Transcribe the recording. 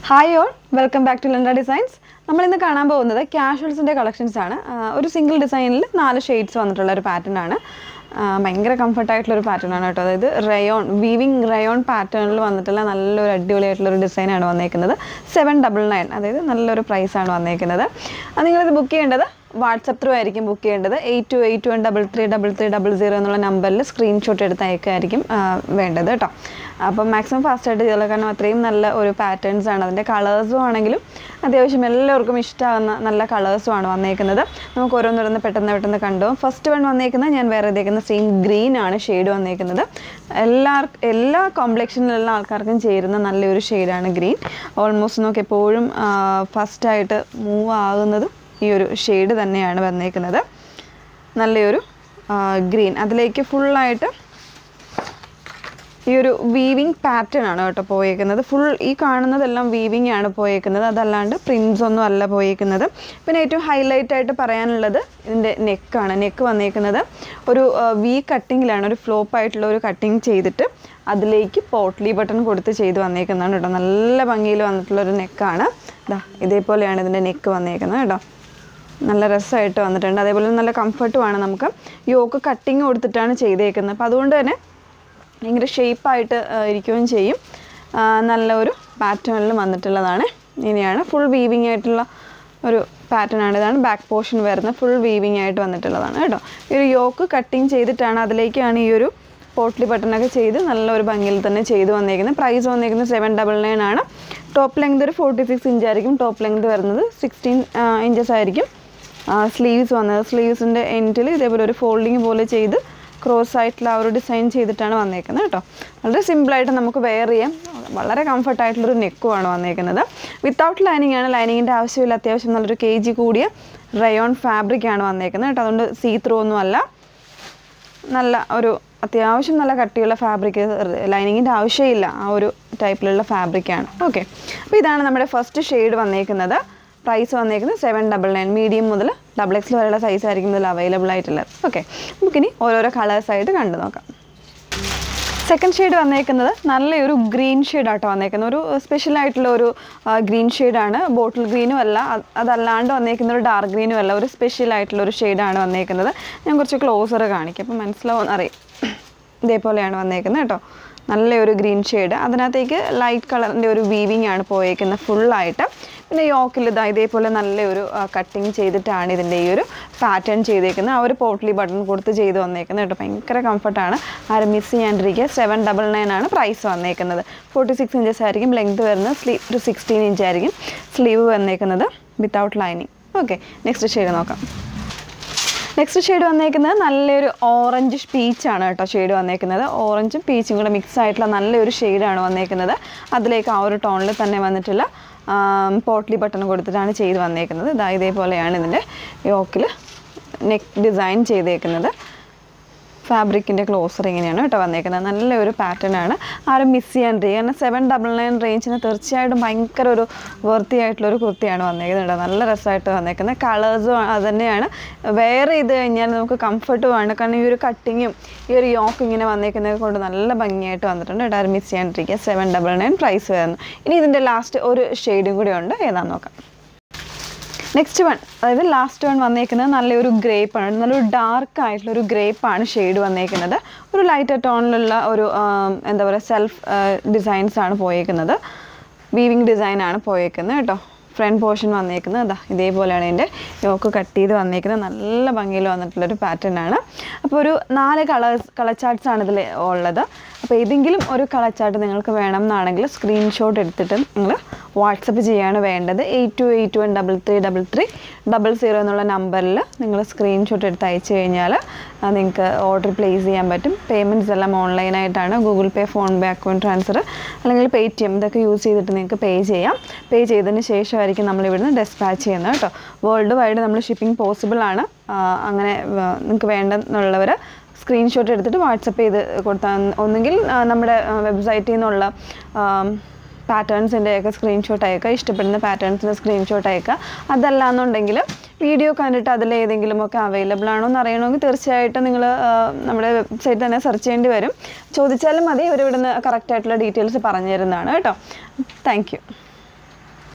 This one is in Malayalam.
Hi all, welcome back to Elentra Designs. നമ്മൾ ഇന്ന് കാണാൻ പോകുന്നത് കാഷ്വൽസിന്റെ കളക്ഷൻസ് ആണ്. ഒരു സിംഗിൾ ഡിസൈനിൽ 4 ഷെയ്ഡ്സ് വന്നിട്ടുള്ള ഒരു പാറ്റേൺ ആണ്. ഭയങ്കര കംഫർട്ട് ആയിട്ടുള്ള ഒരു പാറ്റേൺ ആണ് കേട്ടോ. അതായത് റയോൺ വീവിംഗ് റയോൺ പാറ്റേണിൽ വന്നിട്ടുള്ള നല്ലൊരു അടിപൊളിയായിട്ടുള്ള ഒരു ഡിസൈൻ ആണ് വന്നേക്കുന്നത്. 799 അതായത് നല്ലൊരു പ്രൈസ് ആണ് വന്നേക്കുന്നത്. നിങ്ങളിത് ബുക്ക് ചെയ്യേണ്ടത് വാട്ട്സ്ആപ്പ് ത്രൂ ആയിരിക്കും ബുക്ക് ചെയ്യേണ്ടത്. 8281333300 എന്നുള്ള നമ്പറിൽ സ്ക്രീൻഷോട്ട് എടുത്ത് അയക്കായിരിക്കും വേണ്ടത് കേട്ടോ. അപ്പം മാക്സിമം ഫാസ്റ്റായിട്ട് ചെയ്തോളൂ, കാരണം അത്രയും നല്ല ഒരു പാറ്റേൺസ് ആണ്. അതിൻ്റെ കളേഴ്സും ആണെങ്കിലും അത്യാവശ്യം എല്ലാവർക്കും ഇഷ്ടമാകുന്ന നല്ല കളേഴ്സും ആണ് വന്നേക്കുന്നത്. നമുക്ക് ഓരോന്നോരോന്ന് പെട്ടെന്ന് കണ്ടു. ഫസ്റ്റ് വൺ വന്നേക്കുന്നത് ഞാൻ വേറെ ഇതേക്കുന്ന സെയിം ഗ്രീൻ ആണ് ഷെയ്ഡ് വന്നേക്കുന്നത്. എല്ലാ കോംപ്ലക്ഷനിലുള്ള ആൾക്കാർക്കും ചേരുന്ന നല്ലൊരു ഷെയ്ഡാണ് ഗ്രീൻ. ഓൾമോസ്റ്റ് നമുക്ക് എപ്പോഴും ഫസ്റ്റായിട്ട് മൂവ് ആകുന്നതും ഈ ഒരു ഷെയ്ഡ് തന്നെയാണ് വന്നേക്കുന്നത്. നല്ലൊരു ഗ്രീൻ, അതിലേക്ക് ഫുള്ളായിട്ട് ഈ ഒരു വീവിങ് പാറ്റേൺ ആണ് കേട്ടോ പോയേക്കുന്നത്. ഫുൾ ഈ കാണുന്നതെല്ലാം വീവിങ് ആണ് പോയേക്കുന്നത്, അതല്ലാണ്ട് പ്രിൻസ് ഒന്നും അല്ല പോയേക്കുന്നത്. പിന്നെ ഏറ്റവും ഹൈലൈറ്റ് ആയിട്ട് പറയാനുള്ളത് ഇതിൻ്റെ നെക്കാണ്. നെക്ക് വന്നേക്കുന്നത് ഒരു വി കട്ടിങ്ങിലാണ്, ഒരു ഫ്ലോപ്പ് ആയിട്ടുള്ള ഒരു കട്ടിങ് ചെയ്തിട്ട് അതിലേക്ക് പോട്ട്ലി ബട്ടൺ കൊടുത്ത് ചെയ്ത് വന്നേക്കുന്നതാണ് കേട്ടോ. നല്ല ഭംഗിയിൽ വന്നിട്ടുള്ളൊരു നെക്കാണ്. ഇതേപോലെയാണ് ഇതിൻ്റെ നെക്ക് വന്നേക്കുന്നത് കേട്ടോ. നല്ല രസമായിട്ട് വന്നിട്ടുണ്ട്. അതേപോലെ നല്ല കംഫർട്ടുമാണ്. നമുക്ക് യോക്ക് കട്ടിങ് കൊടുത്തിട്ടാണ് ചെയ്തേക്കുന്നത്. അപ്പോൾ അതുകൊണ്ട് തന്നെ ഭയങ്കര ഷേപ്പായിട്ട് ഇരിക്കുകയും ചെയ്യും. നല്ലൊരു പാറ്റേണിൽ വന്നിട്ടുള്ളതാണ്. ഇനിയാണ് ഫുൾ വീവിങ് ആയിട്ടുള്ള ഒരു പാറ്റേൺ ആണ്. ഇതാണ് ബാക്ക് പോർഷൻ വരുന്നത്, ഫുൾ വീവിങ് ആയിട്ട് വന്നിട്ടുള്ളതാണ് കേട്ടോ. ഈ ഒരു യോക്ക് കട്ടിങ് ചെയ്തിട്ടാണ് അതിലേക്കാണ് ഈ ഒരു പോട്ട്ലി ബട്ടണൊക്കെ ചെയ്ത് നല്ലൊരു ഭംഗിയിൽ തന്നെ ചെയ്ത് വന്നേക്കുന്നത്. പ്രൈസ് വന്നേക്കുന്നത് 799 ആണ്. ടോപ്പ് ലെങ്ത് ഒരു 46 ഇഞ്ച് ആയിരിക്കും. ടോപ്പ് ലെങ്ത് വരുന്നത് 16 ഇഞ്ചസ് ആയിരിക്കും. സ്ലീവ്സ് വന്നത്, സ്ലീവ്സിൻ്റെ എൻഡിൽ ഇതേപോലെ ഒരു ഫോൾഡിങ് പോലെ ചെയ്ത് ക്രോസ് ആയിട്ടുള്ള ആ ഒരു ഡിസൈൻ ചെയ്തിട്ടാണ് വന്നേക്കുന്നത് കേട്ടോ. വളരെ സിമ്പിളായിട്ട് നമുക്ക് വെയർ ചെയ്യാം. വളരെ കംഫർട്ടായിട്ടുള്ളൊരു നെക്കുമാണ് വന്നേക്കുന്നത്. വിത്തൗട്ട് ലൈനിങ് ആണ്, ലൈനിങ്ങിൻ്റെ ആവശ്യമില്ല. അത്യാവശ്യം നല്ലൊരു kg കൂടിയ റയോൺ ഫാബ്രിക്കാണ് വന്നേക്കുന്നത് കേട്ടോ. അതുകൊണ്ട് സീ ത്രൂ ഒന്നും അല്ല, നല്ല ഒരു അത്യാവശ്യം നല്ല കട്ടിയുള്ള ഫാബ്രിക്, ലൈനിങ്ങിൻ്റെ ആവശ്യമില്ല, ആ ഒരു ടൈപ്പിലുള്ള ഫാബ്രിക്കാണ്. ഓക്കെ, അപ്പോൾ ഇതാണ് നമ്മുടെ ഫസ്റ്റ് ഷെയ്ഡ് വന്നേക്കുന്നത്. പ്രൈസ് വന്നേക്കുന്നത് 799. മീഡിയം മുതൽ XXL വരെയുള്ള സൈസ് ആയിരിക്കും ഇതിൽ അവൈലബിൾ ആയിട്ടുള്ളത്. ഓക്കെ, നമുക്കിനി ഓരോരോ കളേഴ്സായിട്ട് കണ്ടു നോക്കാം. സെക്കൻഡ് ഷെയ്ഡ് വന്നേക്കുന്നത് നല്ലൊരു ഗ്രീൻ ഷെയ്ഡാട്ടോ വന്നേക്കുന്നത്. ഒരു സ്പെഷ്യലായിട്ടുള്ള ഒരു ഗ്രീൻ ഷെയ്ഡാണ്. ബോട്ടിൽ ഗ്രീനും അല്ല, അതല്ലാണ്ട് വന്നേക്കുന്ന ഒരു ഡാർക്ക് ഗ്രീനും അല്ല, ഒരു സ്പെഷ്യലായിട്ടുള്ള ഒരു ഷെയ്ഡാണ് വന്നേക്കുന്നത്. ഞാൻ കുറച്ച് ക്ലോസർ കാണിക്കാം, അപ്പോൾ മനസ്സിലാവുമെന്നറിയാം. ഇതേപോലെയാണ് വന്നേക്കുന്നത് കേട്ടോ. നല്ലൊരു ഗ്രീൻ ഷെയ്ഡ്, അതിനകത്തേക്ക് ലൈറ്റ് കളറിൻ്റെ ഒരു വീവിങ് ആണ് പോയേക്കുന്നത് ഫുള്ളായിട്ട്. പിന്നെ യോക്കിൽ ഇതേപോലെ നല്ലൊരു കട്ടിങ് ചെയ്തിട്ടാണ് ഇതിൻ്റെ ഈ ഒരു പാറ്റേൺ ചെയ്തേക്കുന്നത്. ആ ഒരു പോട്ട്ലി ബട്ടൺ കൊടുത്ത് ചെയ്ത് വന്നേക്കുന്നത് കേട്ടോ. ഭയങ്കര കംഫർട്ടാണ്, ആരും മിസ് ചെയ്യാണ്ടിരിക്കുക. 799 ആണ് പ്രൈസ് വന്നേക്കുന്നത്. 46 ഇഞ്ചസ് ആയിരിക്കും ലെങ്ത് വരുന്നത്. സ്ലീവ് ഒരു 16 ഇഞ്ച് ആയിരിക്കും സ്ലീവ് വന്നേക്കുന്നത് without lining. Okay, next shade നോക്കാം. നെക്സ്റ്റ് ഷെയ്ഡ് വന്നേക്കുന്നത് നല്ലൊരു ഓറഞ്ച് പീച്ചാണ് കേട്ടോ. ഷെയ്ഡ് വന്നേക്കുന്നത് ഓറഞ്ചും പീച്ചും കൂടെ മിക്സ് ആയിട്ടുള്ള നല്ലൊരു ഷെയ്ഡാണ് വന്നേക്കുന്നത്. അതിലേക്ക് ആ ഒരു ടോണിൽ തന്നെ വന്നിട്ടുള്ള പോട്ട്ലി ബട്ടൺ കൊടുത്തിട്ടാണ് ചെയ്ത് വന്നേക്കുന്നത്. ഇതേപോലെയാണ് ഇതിൻ്റെ യോക്കിൽ നെക്ക് ഡിസൈൻ ചെയ്തേക്കുന്നത്. ഫാബ്രിക്കിൻ്റെ ക്ലോസർ ഇങ്ങനെയാണ് കേട്ടോ വന്നേക്കുന്നത്. നല്ലൊരു പാറ്റേൺ ആണ്, ആരും മിസ് ചെയ്യാണ്ടിരിക്കുക. കാരണം 799 റേഞ്ചിന് തീർച്ചയായിട്ടും ഭയങ്കര ഒരു വർത്തി ആയിട്ടുള്ളൊരു കുർത്തിയാണ് വന്നേക്കുന്നത് കേട്ടോ. നല്ല രസമായിട്ട് വന്നേക്കുന്നത്. കളേഴ്സും അത് തന്നെയാണ്. വേറെ ചെയ്ത് കഴിഞ്ഞാൽ നമുക്ക് കംഫർട്ടുമാണ്, കാരണം ഈ ഒരു കട്ടിങ്ങും ഈ ഒരു യോക്ക് ഇങ്ങനെ വന്നേക്കുന്നത് കൊണ്ട് നല്ല ഭംഗിയായിട്ട് വന്നിട്ടുണ്ട് കേട്ടോ. ആരും മിസ് ചെയ്യാണ്ടിരിക്കുക. 799 പ്രൈസ് വരുന്നു. ഇനി ഇതിൻ്റെ ലാസ്റ്റ് ഒരു ഷെയ്ഡും കൂടി ഉണ്ട്, ഏതാണെന്ന് നോക്കാം. നെക്സ്റ്റ് വൺ, അതായത് ലാസ്റ്റ് വൺ വന്നേക്കുന്നത് നല്ലൊരു ഗ്രേപ്പാണ്. നല്ലൊരു ഡാർക്ക് ആയിട്ടുള്ളൊരു ഗ്രേപ്പാണ് ഷെയ്ഡ് വന്നേക്കുന്നത്. ഒരു ലൈറ്റർ ടോണിലുള്ള ഒരു എന്താ പറയുക സെൽഫ് ഡിസൈൻസാണ് പോയേക്കുന്നത്. വീവിങ് ഡിസൈനാണ് പോയേക്കുന്നത് കേട്ടോ. ഫ്രണ്ട് പോർഷൻ വന്നേക്കുന്നത് ഇതേപോലെയാണ് ഇതിൻ്റെ യോക്ക് കട്ട് ചെയ്ത് വന്നേക്കുന്നത്. നല്ല ഭംഗിയിൽ വന്നിട്ടുള്ളൊരു പാറ്റേൺ ആണ്. അപ്പോൾ ഒരു 4 കളർ ചാർട്ട്സാണ് ഇതിൽ ഉള്ളത്. അപ്പോൾ ഏതെങ്കിലും ഒരു കളർ ചാർട്ട് നിങ്ങൾക്ക് വേണം എന്നാണെങ്കിൽ സ്ക്രീൻഷോട്ട് എടുത്തിട്ട് നിങ്ങൾ വാട്സപ്പ് ചെയ്യാണ് വേണ്ടത്. 8281333300 എന്നുള്ള നമ്പറിൽ നിങ്ങൾ സ്ക്രീൻഷോട്ട് എടുത്ത് അയച്ചു കഴിഞ്ഞാൽ നിങ്ങൾക്ക് ഓർഡർ പ്ലേസ് ചെയ്യാൻ പറ്റും. പേയ്മെൻറ്റ്സ് എല്ലാം ഓൺലൈനായിട്ടാണ്. Google pay, PhonePe, account transfer അല്ലെങ്കിൽ Paytm ഇതൊക്കെ യൂസ് ചെയ്തിട്ട് നിങ്ങൾക്ക് പേ ചെയ്യാം. പേ ചെയ്തതിന് ശേഷമായിരിക്കും നമ്മളിവിടുന്ന് ഡെസ്പാച്ച് ചെയ്യുന്നത് കേട്ടോ. വേൾഡ് വൈഡ് നമ്മൾ ഷിപ്പിംഗ് പോസിബിൾ ആണ്. അങ്ങനെ നിങ്ങൾക്ക് വേണ്ടെന്നുള്ളവർ സ്ക്രീൻഷോട്ട് എടുത്തിട്ട് വാട്സപ്പ് ചെയ്ത് കൊടുത്താൽ, ഒന്നുകിൽ നമ്മുടെ വെബ്സൈറ്റിൽ നിന്നുള്ള പാറ്റേൺസിൻ്റെയൊക്കെ സ്ക്രീൻഷോട്ട് അയക്കുക, ഇഷ്ടപ്പെടുന്ന പാറ്റേൺസിൻ്റെ സ്ക്രീൻഷോട്ട് അയക്കുക. അതല്ലാന്നുണ്ടെങ്കിൽ വീഡിയോ കണ്ടിട്ട് അതിലേതെങ്കിലുമൊക്കെ അവൈലബിൾ ആണോ എന്ന് അറിയണമെങ്കിൽ തീർച്ചയായിട്ടും നിങ്ങൾ നമ്മുടെ വെബ്സൈറ്റ് തന്നെ സെർച്ച് ചെയ്യേണ്ടി വരും. ചോദിച്ചാലും മതി, ഇവരിവിടുന്ന് കറക്റ്റായിട്ടുള്ള ഡീറ്റെയിൽസ് പറഞ്ഞു തരുന്നതാണ് കേട്ടോ. Thank U.